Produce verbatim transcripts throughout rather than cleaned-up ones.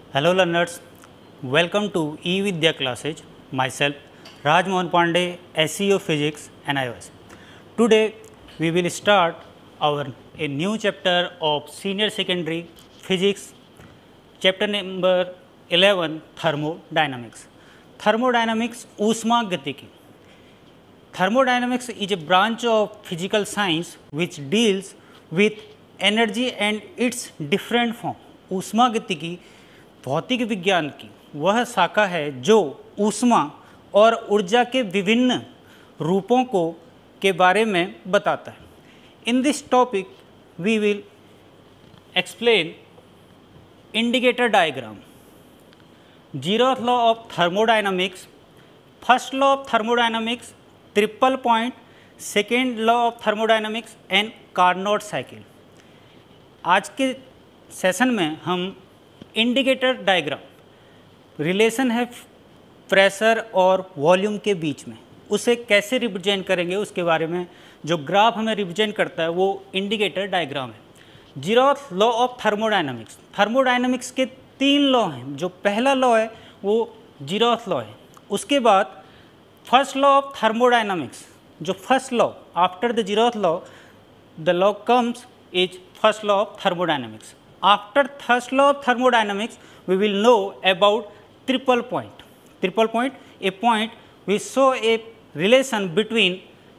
Hello learners, welcome to eVidya classes. Myself Raj Mohan Pandey, S E O Physics and iOS. Today we will start our a new chapter of senior secondary physics, chapter number eleven, thermodynamics. Thermodynamics ऊष्मागतिकी. Thermodynamics is a branch of physical science which deals with energy and its different form. ऊष्मागतिकी भौतिक विज्ञान की वह शाखा है जो ऊष्मा और ऊर्जा के विभिन्न रूपों को के बारे में बताता है. In this topic we will explain indicator diagram, zeroth law of thermodynamics, first law of thermodynamics, triple point, second law of thermodynamics and Carnot cycle. आज के सेशन में हम इंडिकेटर डायग्राम, रिलेशन है प्रेशर और वॉल्यूम के बीच में, उसे कैसे रिप्रेजेंट करेंगे उसके बारे में जो ग्राफ हमें रिप्रेजेंट करता है वो इंडिकेटर डायग्राम है. Zeroth law of thermodynamics. Thermodynamics के तीन लॉ हैं. जो पहला लॉ है वो जीरोथ लॉ है. उसके बाद फर्स्ट लॉ ऑफ थर्मोडायनामिक्स, जो first law after the zeroth law the law comes is first law of thermodynamics. After first law of thermodynamics, we will know about triple point. Triple point, a point which show a relation between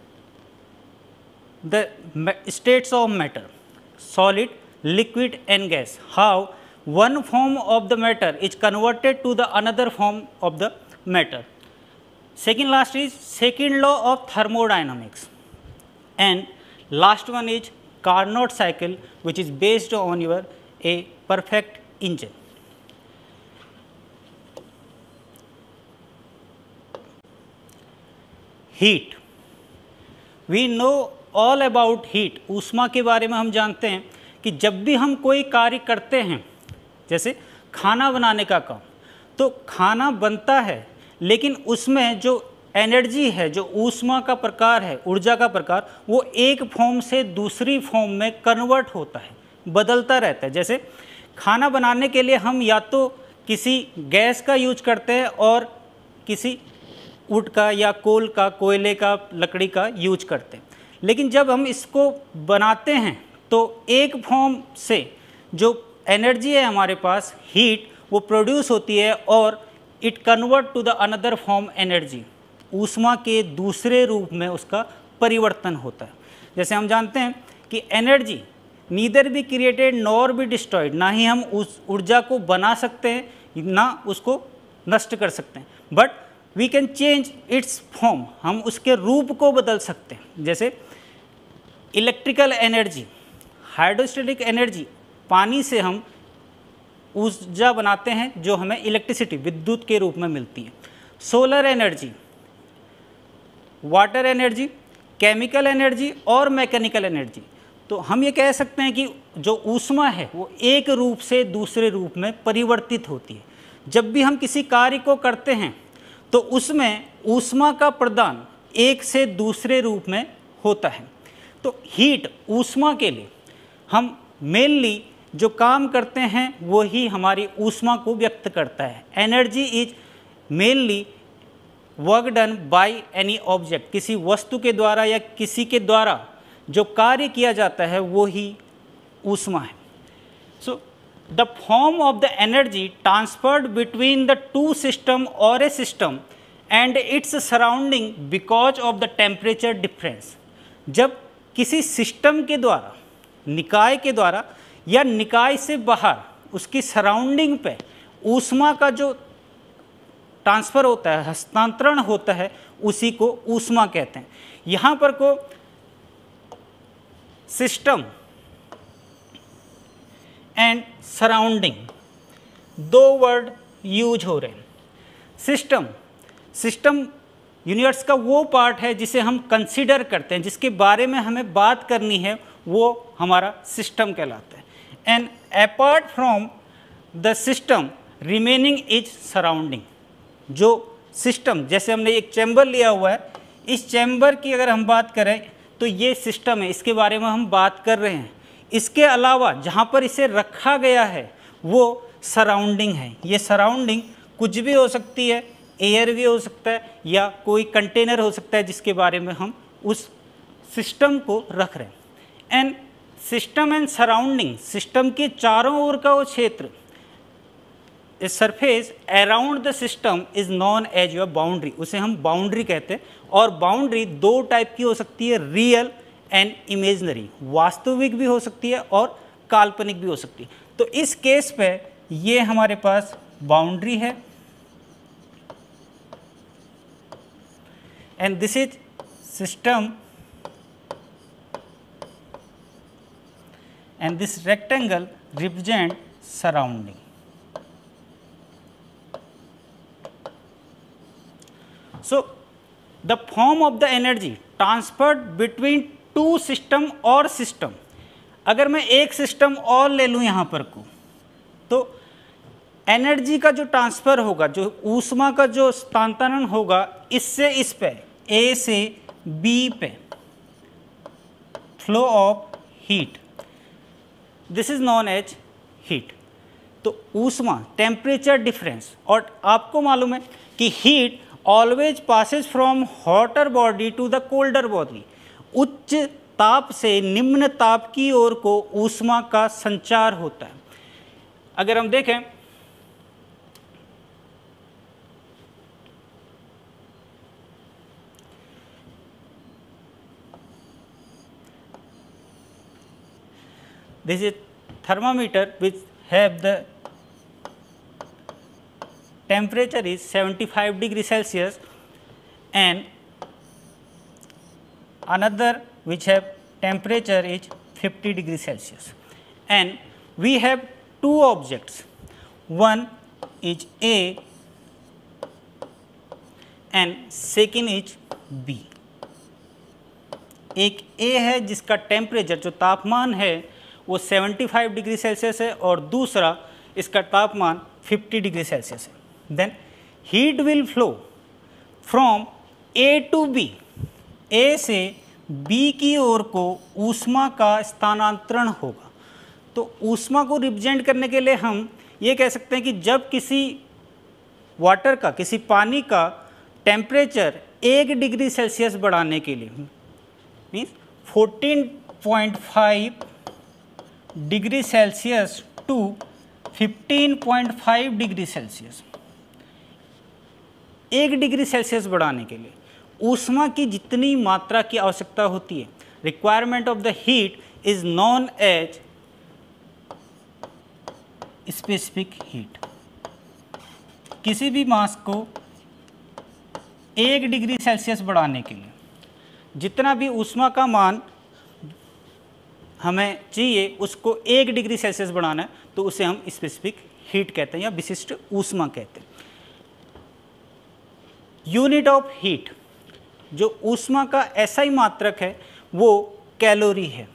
the states of matter, solid, liquid and gas. How one form of the matter is converted to the another form of the matter. Second last is second law of thermodynamics, and last one is Carnot cycle, which is based on your a perfect engine. Heat. We know all about heat. ऊष्मा के बारे में हम जानते हैं कि जब भी हम कोई कार्य करते हैं, जैसे खाना बनाने का काम, तो खाना बनता है लेकिन उसमें जो एनर्जी है, जो ऊष्मा का प्रकार है, ऊर्जा का प्रकार, वो एक फॉर्म से दूसरी फॉर्म में कन्वर्ट होता है, बदलता रहता है. जैसे खाना बनाने के लिए हम या तो किसी गैस का यूज करते हैं और किसी वुड का या कोल का, कोयले का, लकड़ी का यूज करते हैं. लेकिन जब हम इसको बनाते हैं तो एक फॉर्म से जो एनर्जी है हमारे पास, हीट, वो प्रोड्यूस होती है और it convert to the another form energy. ऊष्मा के दूसरे रूप में उसका परिवर्तन होता है. जैसे हम जानते हैं कि energy neither be created nor be destroyed. ना ही हम उस ऊर्जा को बना सकते हैं ना उसको नष्ट कर सकते हैं, but we can change its form. हम उसके रूप को बदल सकते हैं. जैसे इलेक्ट्रिकल एनर्जी, हाइड्रोस्टैटिक एनर्जी, पानी से हम ऊर्जा बनाते हैं जो हमें इलेक्ट्रिसिटी, विद्युत के रूप में मिलती है. Solar energy, water energy, chemical energy और मैकेनिकल एनर्जी. तो हम ये कह सकते हैं कि जो ऊष्मा है वो एक रूप से दूसरे रूप में परिवर्तित होती है. जब भी हम किसी कार्य को करते हैं तो उसमें ऊष्मा का प्रदान एक से दूसरे रूप में होता है. तो हीट, ऊष्मा के लिए हम मेनली जो काम करते हैं वो ही हमारी ऊष्मा को व्यक्त करता है. Energy is mainly work done by any object. किसी वस्तु के द्वारा या किसी के द्वारा जो कार्य किया जाता है वो ही ऊष्मा है. So the form of the energy transferred between the two system और a system and its surrounding because of the temperature difference. जब किसी सिस्टम के द्वारा, निकाय के द्वारा या निकाय से बाहर उसकी सराउंडिंग पे ऊष्मा का जो ट्रांसफ़र होता है, हस्तांतरण होता है, उसी को ऊष्मा कहते हैं. यहाँ पर को सिस्टम एंड सराउंडिंग दो वर्ड यूज हो रहे हैं. सिस्टम, सिस्टम यूनिवर्स का वो पार्ट है जिसे हम कंसीडर करते हैं, जिसके बारे में हमें बात करनी है, वो हमारा सिस्टम कहलाता है. And apart from the system remaining is surrounding. जो सिस्टम, जैसे हमने एक चैम्बर लिया हुआ है, इस चैम्बर की अगर हम बात करें तो ये सिस्टम है, इसके बारे में हम बात कर रहे हैं. इसके अलावा जहाँ पर इसे रखा गया है वो सराउंडिंग है। ये सराउंडिंग कुछ भी हो सकती है, एयर भी हो सकता है या कोई कंटेनर हो सकता है जिसके बारे में हम उस सिस्टम को रख रहे हैं। एंड सिस्टम एंड सराउंडिंग, सिस्टम के चारों ओर का वो क्षेत्र, surface around the system is known as your boundary, उसे हम बाउंड्री कहते हैं। और बाउंड्री दो टाइप की हो सकती है, रियल एंड इमेजनरी, वास्तविक भी हो सकती है और काल्पनिक भी हो सकती है। तो इस केस पे ये हमारे पास बाउंड्री है and this is system and this rectangle represent surrounding. So the form of the energy transferred between two system or system, अगर मैं एक सिस्टम और ले लूँ यहाँ पर को, तो एनर्जी का जो ट्रांसफ़र होगा, जो ऊष्मा का जो स्थानांतरण होगा इससे इस पे ए से बी पे, flow of heat, this is known as heat. तो ऊष्मा, टेम्परेचर डिफरेंस, और आपको मालूम है कि heat always passes from hotter body to the colder body, उच्च ताप से निम्न ताप की ओर को ऊष्मा का संचार होता है। अगर हम देखें this is thermometer which have the temperature is seventy-five degree Celsius and another which have temperature is fifty degree Celsius, and we have two objects, one is A and second is B। एक A है जिसका temperature, जो तापमान है वो पचहत्तर degree Celsius है और दूसरा इसका तापमान पचास डिग्री सेल्सियस है। Then heat will flow from A to B, A से बी की ओर को ऊष्मा का स्थानांतरण होगा। तो ऊष्मा को रिप्रेजेंट करने के लिए हम ये कह सकते हैं कि जब किसी वाटर का, किसी पानी का टेम्परेचर एक डिग्री सेल्सियस बढ़ाने के लिए means fourteen point five degree Celsius to fifteen point five degree Celsius, एक डिग्री सेल्सियस बढ़ाने के लिए ऊष्मा की जितनी मात्रा की आवश्यकता होती है, requirement of the heat is known as specific heat. किसी भी मास को एक डिग्री सेल्सियस बढ़ाने के लिए जितना भी ऊष्मा का मान हमें चाहिए उसको एक डिग्री सेल्सियस बढ़ाना है, तो उसे हम स्पेसिफिक हीट कहते हैं या विशिष्ट ऊष्मा कहते हैं। यूनिट ऑफ हीट, जो ऊष्मा का ऐसा ही मात्रक है वो कैलोरी है।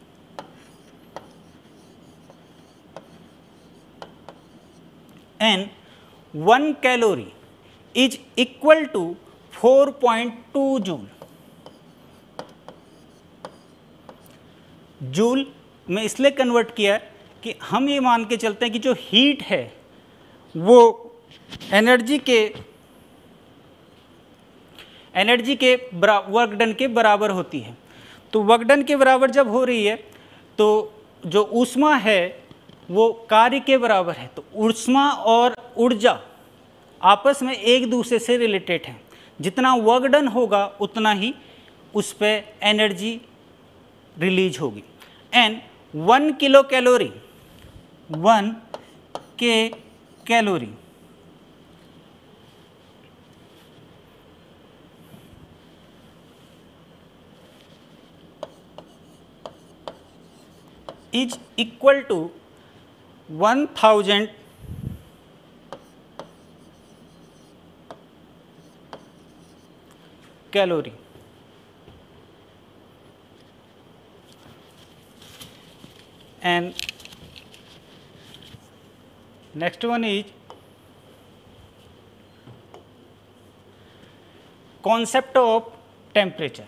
And one calorie is equal to four point two joule. Joule में इसलिए कन्वर्ट किया है कि हम ये मान के चलते हैं कि जो हीट है वो एनर्जी के एनर्जी के वर्क डन के बराबर होती है। तो वर्क डन के बराबर जब हो रही है तो जो ऊष्मा है वो कार्य के बराबर है। तो ऊष्मा और ऊर्जा आपस में एक दूसरे से रिलेटेड हैं। जितना वर्क डन होगा उतना ही उस पर एनर्जी रिलीज होगी। And one kilo calorie, one K calorie is equal to one thousand calorie. And next one is concept of temperature.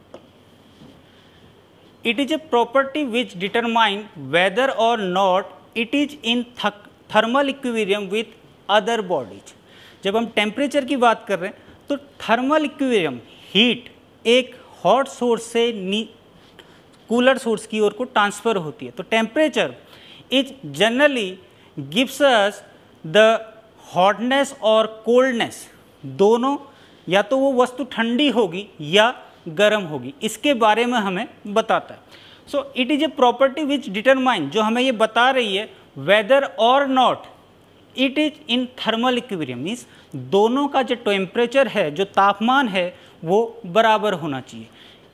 It is a property which determine whether or not it is in thermal equilibrium with other bodies. जब हम temperature की बात कर रहे हैं तो thermal equilibrium heat एक hot source से कूलर सोर्स की ओर को ट्रांसफ़र होती है। तो temperature is generally gives us the hotness और कोल्डनेस, दोनों, या तो वो वस्तु ठंडी होगी या गर्म होगी, इसके बारे में हमें बताता है। So it is a property which determine, जो हमें ये बता रही है वेदर और not it is in thermal equilibrium, means दोनों का जो टेम्परेचर है, जो तापमान है, वो बराबर होना चाहिए।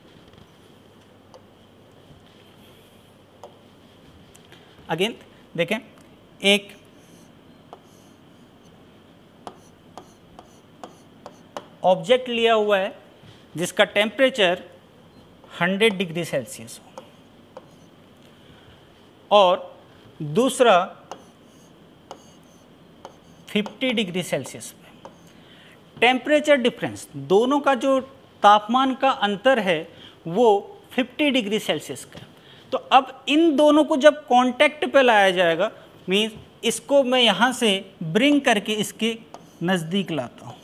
अगेन देखें, एक ऑब्जेक्ट लिया हुआ है जिसका टेम्परेचर हंड्रेड डिग्री सेल्सियस हो और दूसरा फिफ्टी डिग्री सेल्सियस पे। टेम्परेचर डिफरेंस, दोनों का जो तापमान का अंतर है वो फिफ्टी डिग्री सेल्सियस का है। तो अब इन दोनों को जब कांटेक्ट पे लाया जाएगा, मीन्स इसको मैं यहाँ से ब्रिंग करके इसके नज़दीक लाता हूँ,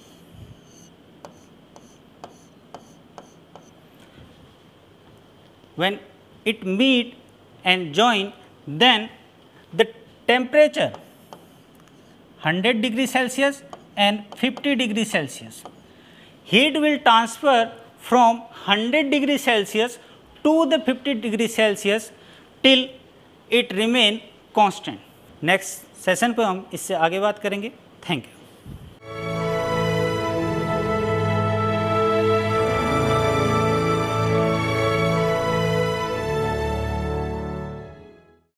when it meet and join, then the temperature hundred degree Celsius and fifty degree Celsius, heat will transfer from hundred degree Celsius to the fifty degree Celsius till it remain constant. Next session पे हम इससे आगे बात करेंगे। Thank you.